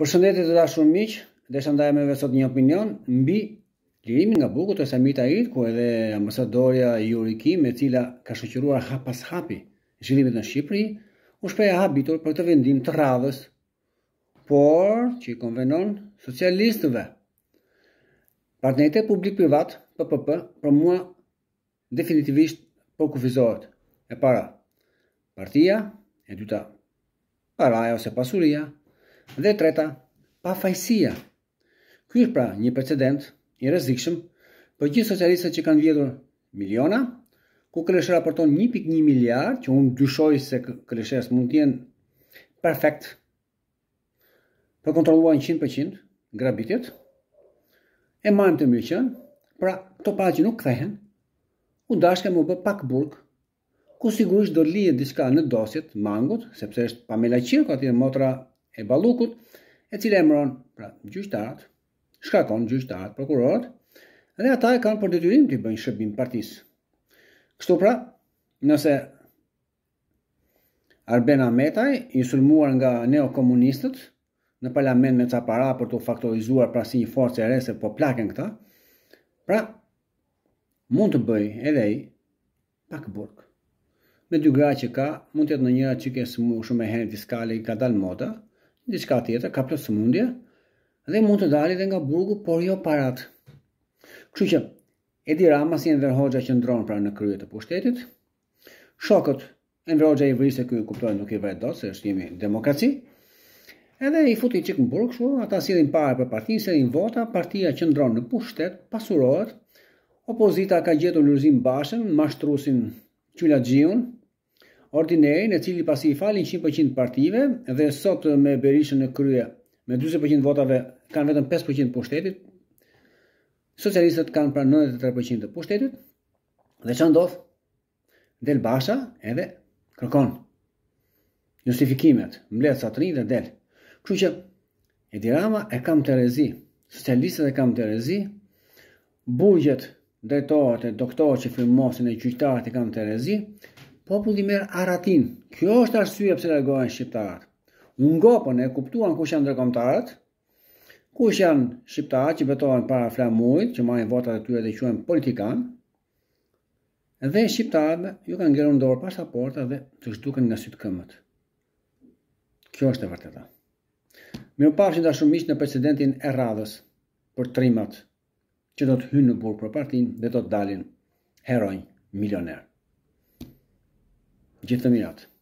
Përshëndetje të dashur miq, desha ndaj me sot një opinion mbi lirimin nga buku të Samit Airit, ku edhe ambasadorja Yuri Kim, e cila ka shoqëruar hap pas hapi zhvillimet në Shqipëri, u shpreh e habitur për këtë vendim të radhës, por që i konvenon socialistëve. Partneritet publik-privat, PPP, për mua definitivisht po kufizohet. E para, partia, e dyta, paraja ose pasuria, dhe e treta, pafajësia. Ky është pra një precedent i rrezikshëm për gjithë socialistët që kanë vjedhur miliona, ku KLSH raporton 1.1 miliard, që unë dyshoj se KLSH mund të jenë perfekt për kontrolluar 100% grabitjet, e marrim të mirëqen, pra këto para që nuk kthehen, u dashka më bë pak burg, ku sigurisht do lihet diçka në dosjet mangut, sepse është Pamela Qirko aty motra e Ballukut, e cila emëron pra gjyqtarët, shkakon gjyqtarët, prokurorët, dhe ata e kanë për detyrim të bëjnë shërbim partisë. Kështu pra, nëse Arben Ahmetaj, i sulmuar nga neokomunistët në parlament me ca para për të faktorizuar pra si një forcë e re se po plaken këta, pra mund të bëj edhe ai pak burg. Me dy gra që ka, mund të jetë në njëra që ke shumë e herë fiskale i ka dalë moda, diçka tjetër, ka plot sëmundje, dhe mund të dalë edhe nga burgu, por jo parat. Kështu që Edi Rama si Enver Hoxha që ndron pra në krye të pushtetit, shokët Enver Hoxha i vrisë, ky kuptojnë nuk i vret dot se është jemi demokraci, edhe i futi çik në burg, kështu ata sillin parë për partinë, sillin vota, partia që ndron në pushtet pasurohet, opozita ka gjetur Lulzim Bashën, mashtruesin Qylaxhiun, ordinerin, e cili pasi i falin 100% partive, dhe sot me Berishën në krye, me 40% votave, kanë vetëm 5% pushtetit, socialistët kanë pra 93% të pushtetit, dhe që ndodh? Del Basha edhe kërkon justifikimet, mbledh sa të rinj dhe del. Kështu që Edi Rama e kam të rezi, socialistët e kam të rezi, burgjet, drejtorët e doktorët që firmosin e gjyqtarët e kam të rezi, populli merr arratin. Kjo është arsyeja pse largohen shqiptarët. Unë ngopën e kuptuan kush janë ndërkombëtarët, kush janë shqiptarët që betohen para flamurit, që marrin votat e tyre dhe quhen politikan, dhe shqiptarët ju kanë ngelur dorë pasaporta dhe të zhduken nga sytë këmbët. Kjo është e vërteta. Mirupafshim dashur miq në precedentin e radhës për trimat që do të hynë në burg për partinë dhe do të dalin heronj milioner. Gjithë të mirat.